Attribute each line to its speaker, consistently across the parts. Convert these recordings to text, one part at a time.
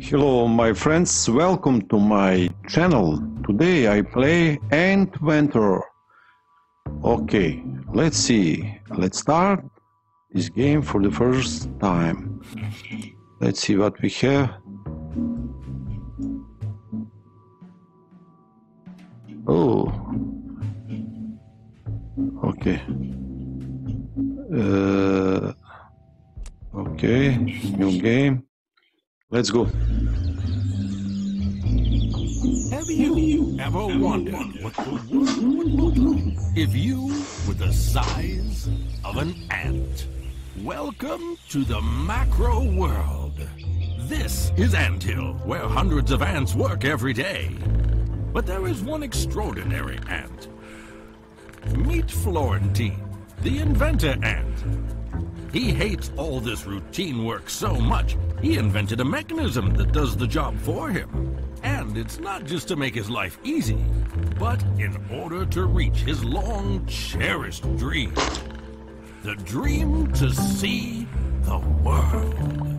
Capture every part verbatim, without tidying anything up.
Speaker 1: Hello my friends, welcome to my channel. Today I play Antventor. Okay, let's see. Let's start this game for the first time. Let's see what we have. Oh, okay. Uh, okay, new game. Let's go.
Speaker 2: Have you ever wondered what the world would look like if you were the size of an ant? Welcome to the macro world. This is Anthill, where hundreds of ants work every day. But there is one extraordinary ant. Meet Florentine, the inventor ant. He hates all this routine work so much, he invented a mechanism that does the job for him. And it's not just to make his life easy, but in order to reach his long-cherished dream. The dream to see the world.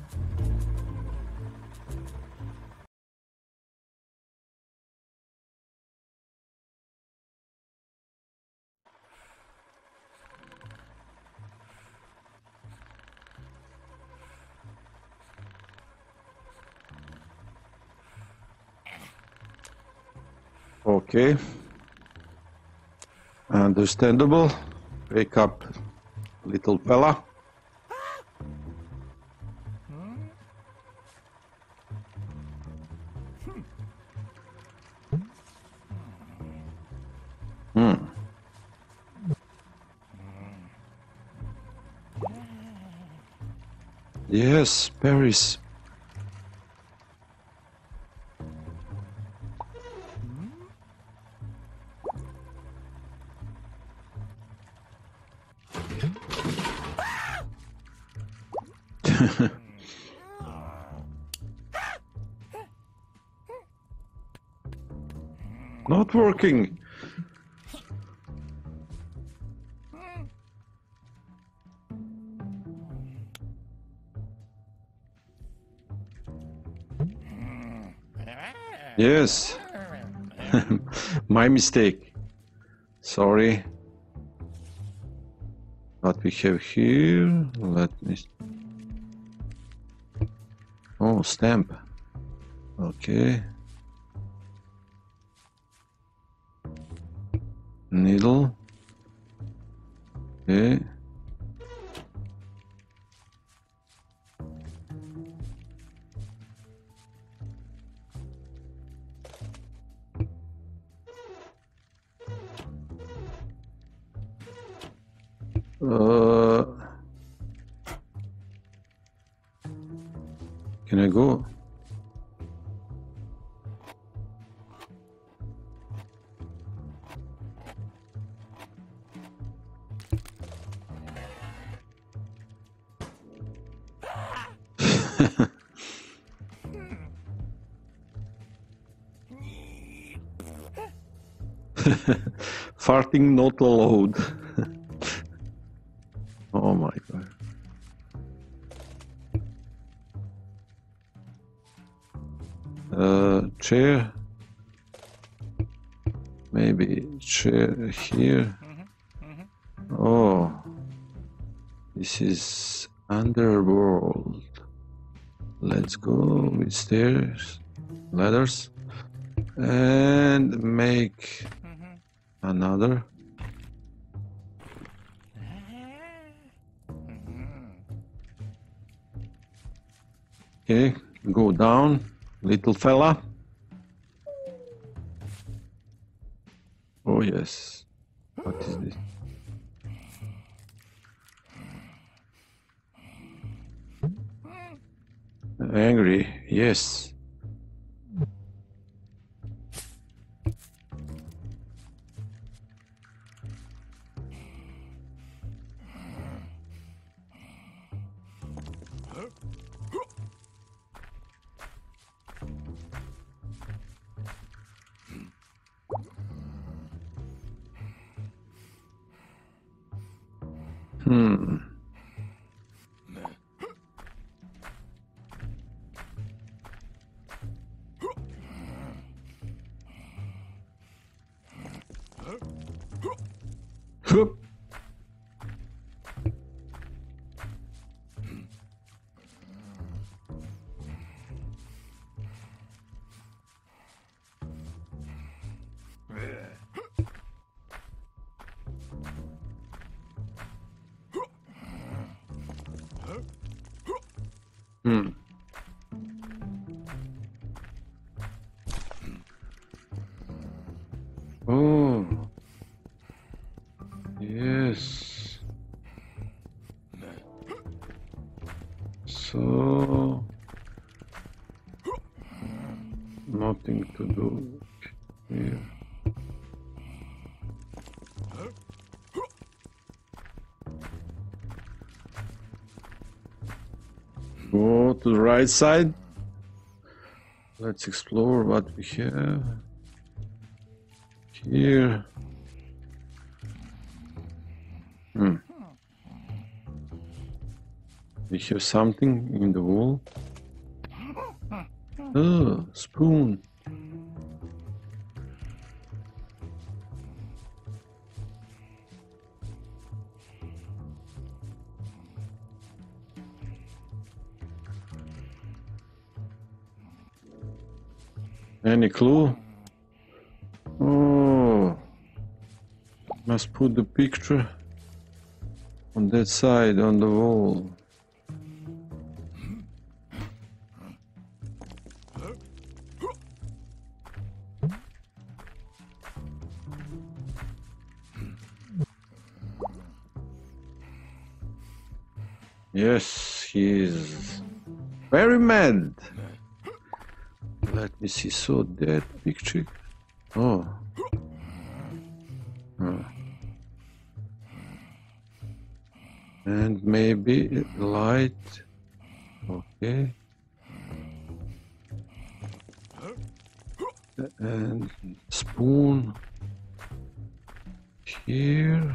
Speaker 1: Okay. Understandable. Wake up, little fella. Hmm. Yes, Paris. Not working. Yes. My mistake. Sorry. What we have here? Let me. Oh, stamp. Okay. Needle. Okay. Uh, can I go? Farting not allowed. Oh my god. Uh, chair. Maybe chair here. Oh, this is underworld. Let's go with stairs, ladders, and make another. Okay, go down, little fella. Oh yes. What is this? Angry, yes. Hmm. Hup. Hmm. Oh. Yes. So nothing to do here. Go to the right side. Let's explore what we have here. Hmm. We have something in the wall. Oh, spoon. Any clue? Oh, must put the picture on that side on the wall. Yes, he is very mad. Let me see. So that picture. Oh. Oh. And maybe light. Okay. And spoon here.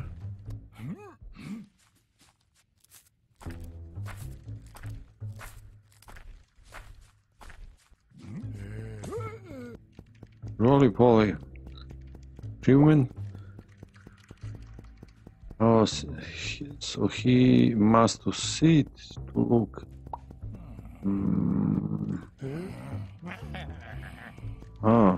Speaker 1: Roly poly. Human. Oh, so he must to sit to look. Mm. Ah.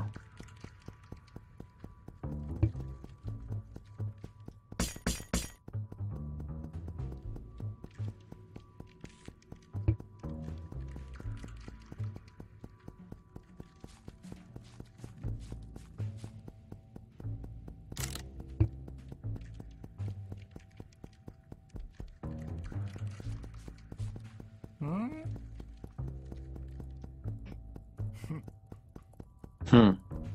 Speaker 1: Hmm.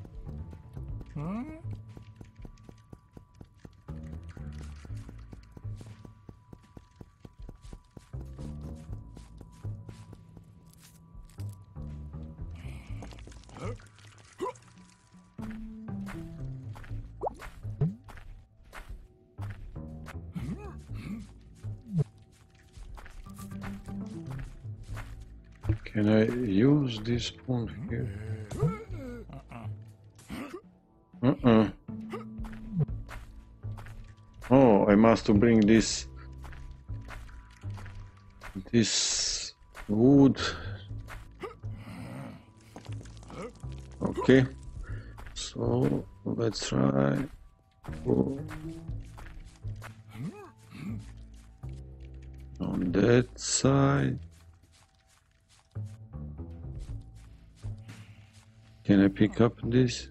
Speaker 1: Can I use this spoon here? Uh-uh. Oh, I must bring this this wood. Okay. So let's try. Oh. On that side. Can I pick up this?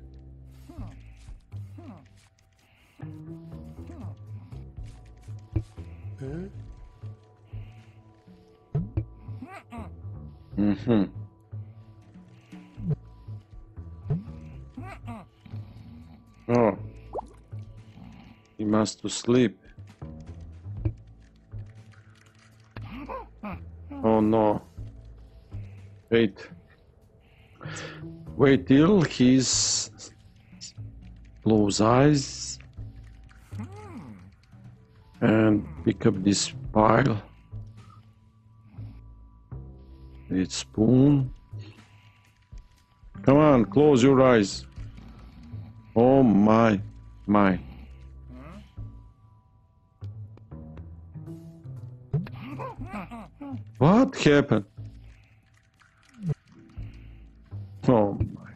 Speaker 1: Mm-hmm. Oh, he must to sleep. Oh no. Wait. Wait till he's close eyes and pick up this pile. It's spoon. Come on, close your eyes. Oh my, my. What happened? Oh my.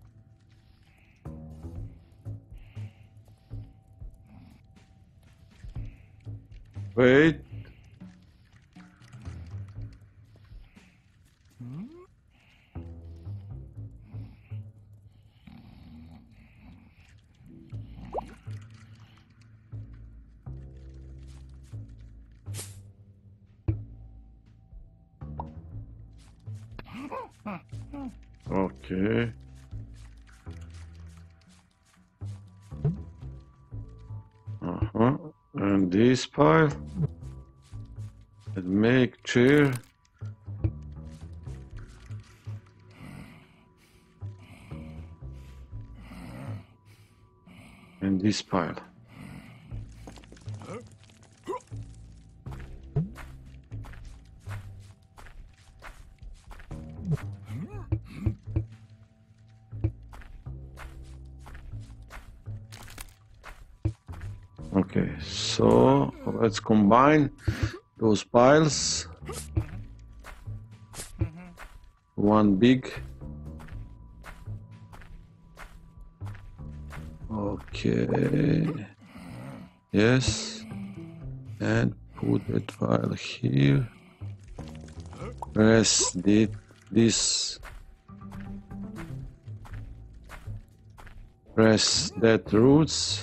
Speaker 1: Wait. Okay. Uh-huh. And this pile. And make chair. And this pile. Okay, so let's combine those piles. One big. Okay. Yes. And put that pile here. Press the, this. Press that roots.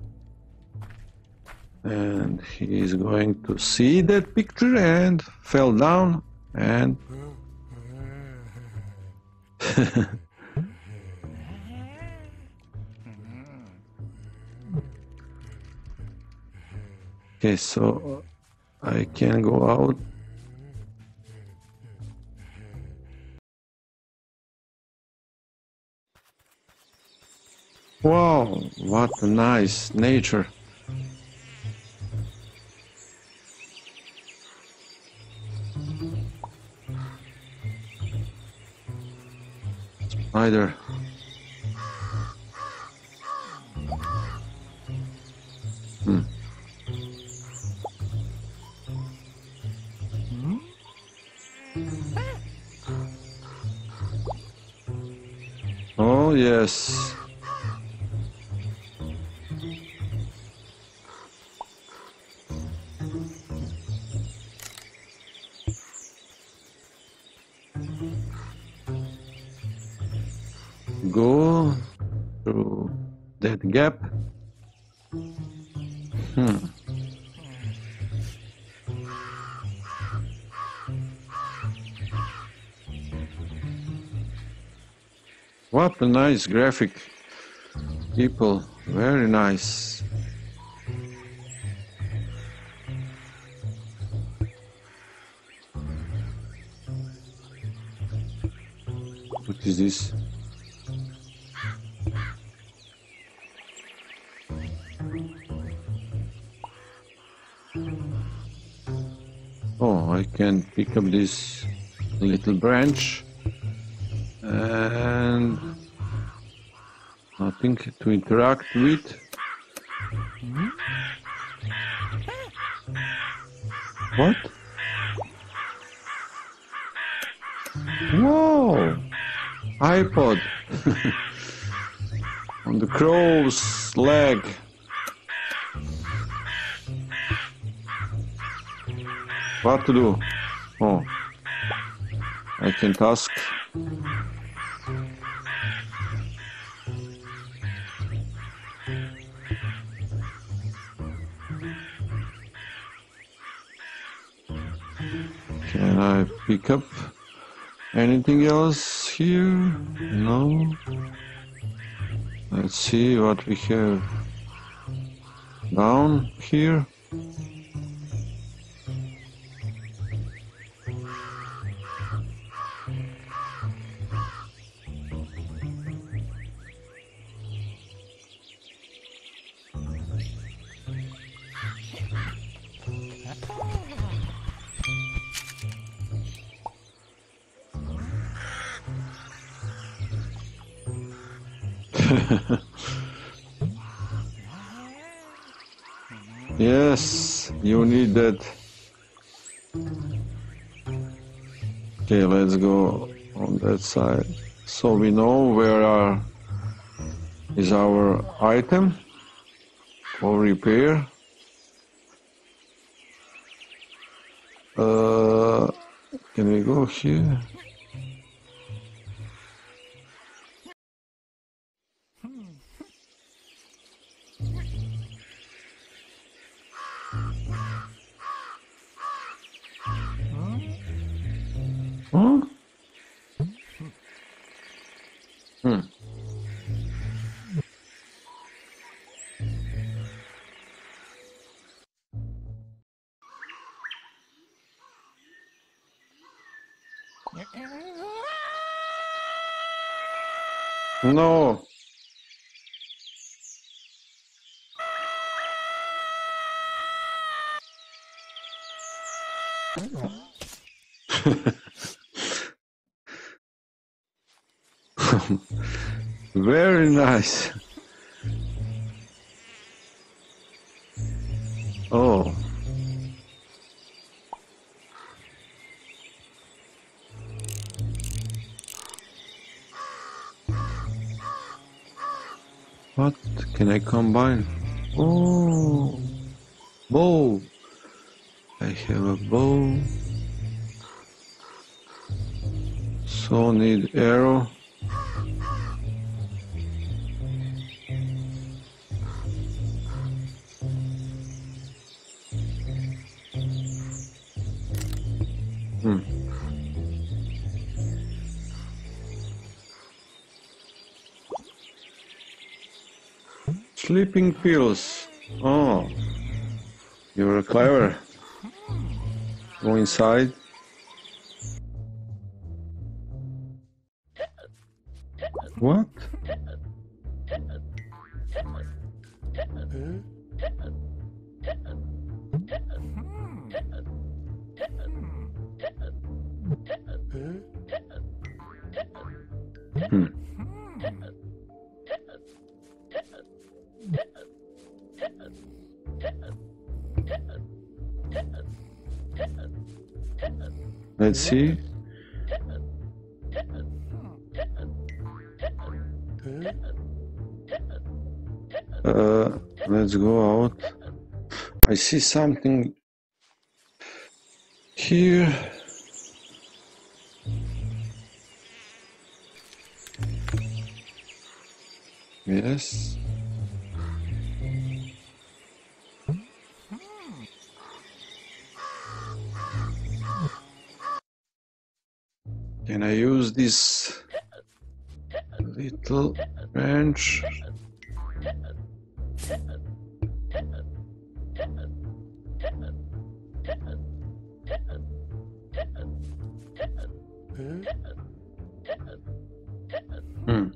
Speaker 1: And he is going to see that picture and fell down and okay, so I can go out. Wow, what a nice nature. Spider. Hmm. Oh, yes. Go through that gap. Hmm. What a nice graphic, people, very nice. What is this? Oh, I can pick up this little branch and nothing to interact with. What? Whoa! iPod on the crow's leg. What to do? Oh, I can task. Can I pick up anything else here? No. Let's see what we have down here. Yes, you need that. Okay, let's go on that side. So we know where are, is our item for repair. Uh, can we go here? Huh? Hmm. No. Very nice. Oh. What can I combine? Oh, bow. I have a bow. So need arrow. Hmm. Sleeping pills. Oh, you're clever. Go inside. What? Hmm. Let's see. Uh, let's go out. I see something here. Yes. Can I use this little wrench? Hmm.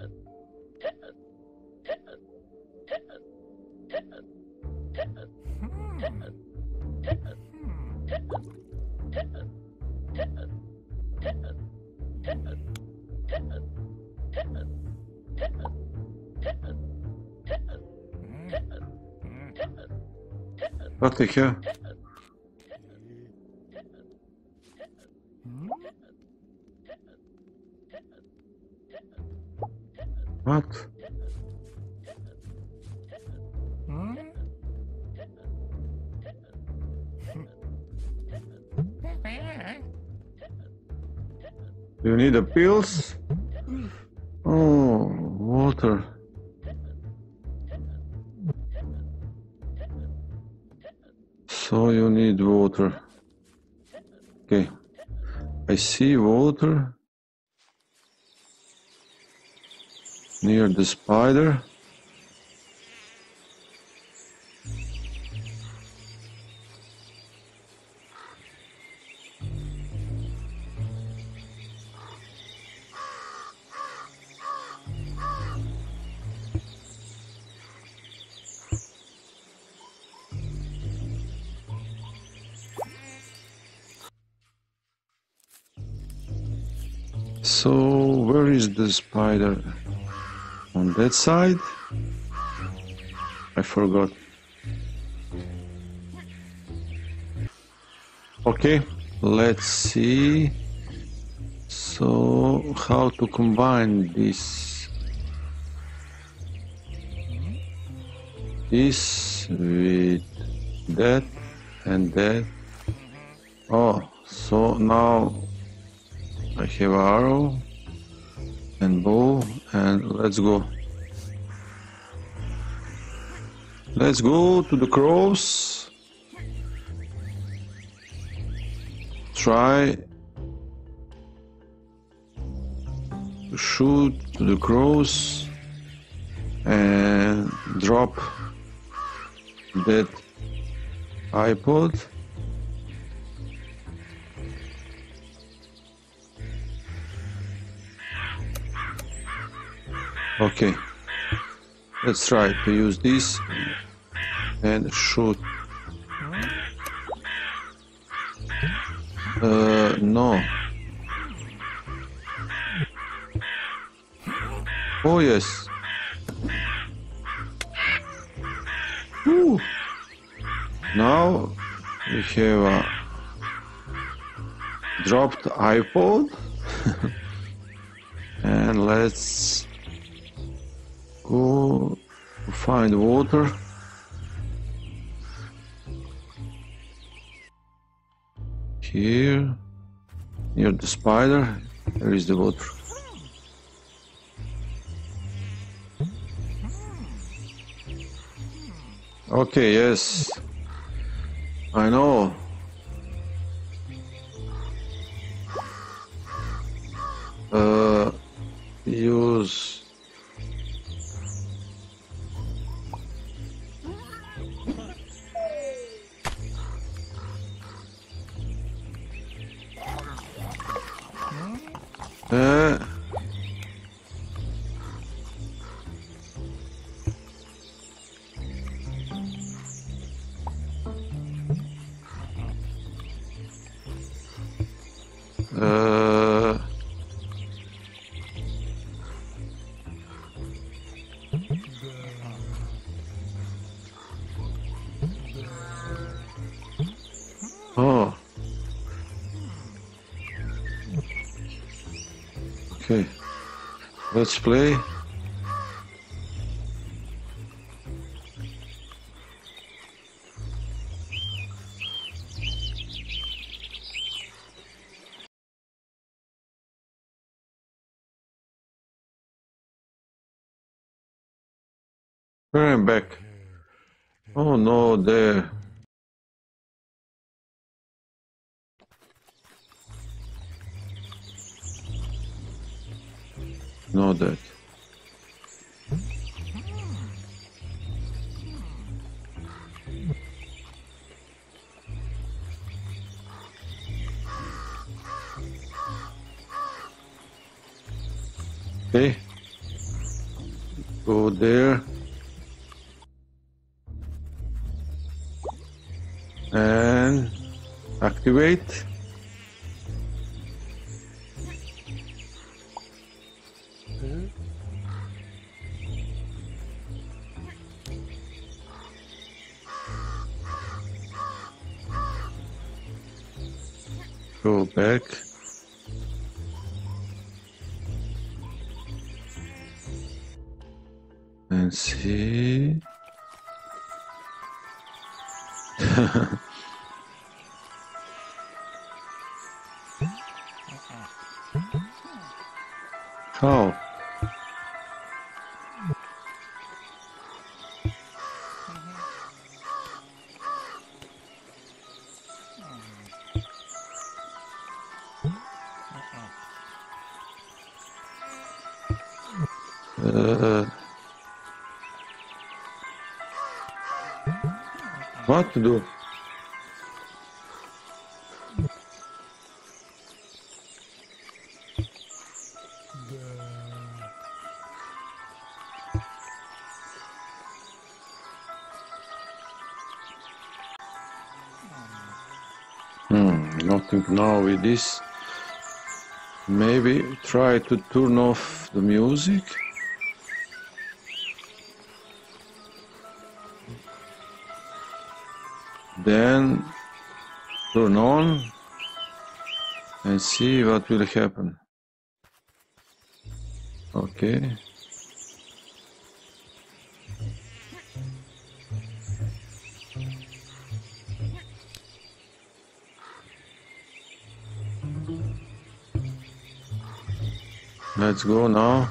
Speaker 1: What the hell? What? Do you need the pills? Oh, water. So you need water. Okay. I see water near the spider. So where is the spider? On that side? I forgot. Okay, let's see. So how to combine this this with that and that? Oh, so now I have arrow and bow, and let's go. Let's go to the crows. Try to shoot to the crows and drop that iPod. Okay, let's try to use this and shoot. Uh, no. Oh yes. Woo. Now we have a dropped iPod. And let's go to find water. Here, near the spider, there is the water. Okay, yes, I know. Uh, use uh, uh, oh, okay, let's play. Where I'm back. Oh no, there. Not that. Okay. Go there. And activate. Go back. And see. How? Uh, what to do? Hmm, nothing now with this. Maybe try to turn off the music. Then turn on and see what will happen. Okay. Let's go now.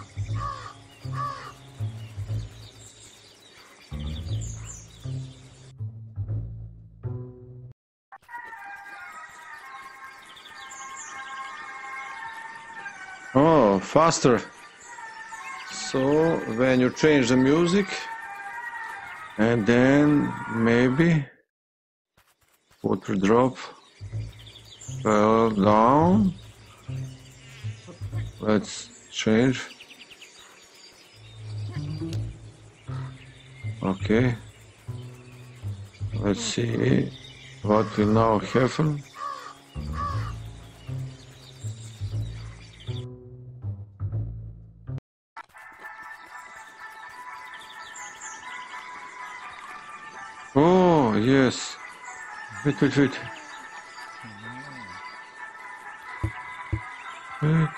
Speaker 1: Oh, faster. So when you change the music and then maybe water drop fell down. Let's change. Okay. Let's see what will now happen. Oh, yes. Wait, wait, wait. Wait.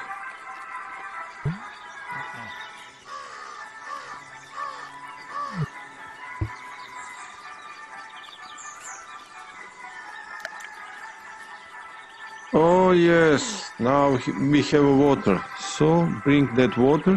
Speaker 1: Oh, yes. Now we have water. So bring that water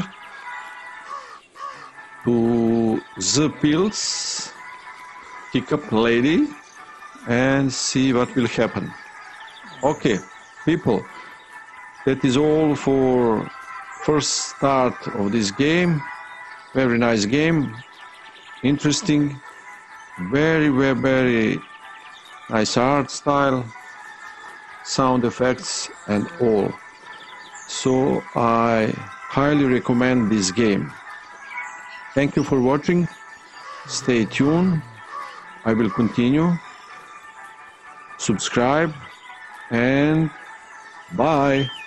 Speaker 1: to the pills, pick up lady, and see what will happen. Okay, people, that is all for first start of this game. Very nice game, interesting, very, very, very nice art style, sound effects and all. So I highly recommend this game. Thank you for watching. Stay tuned. I will continue. Subscribe and bye.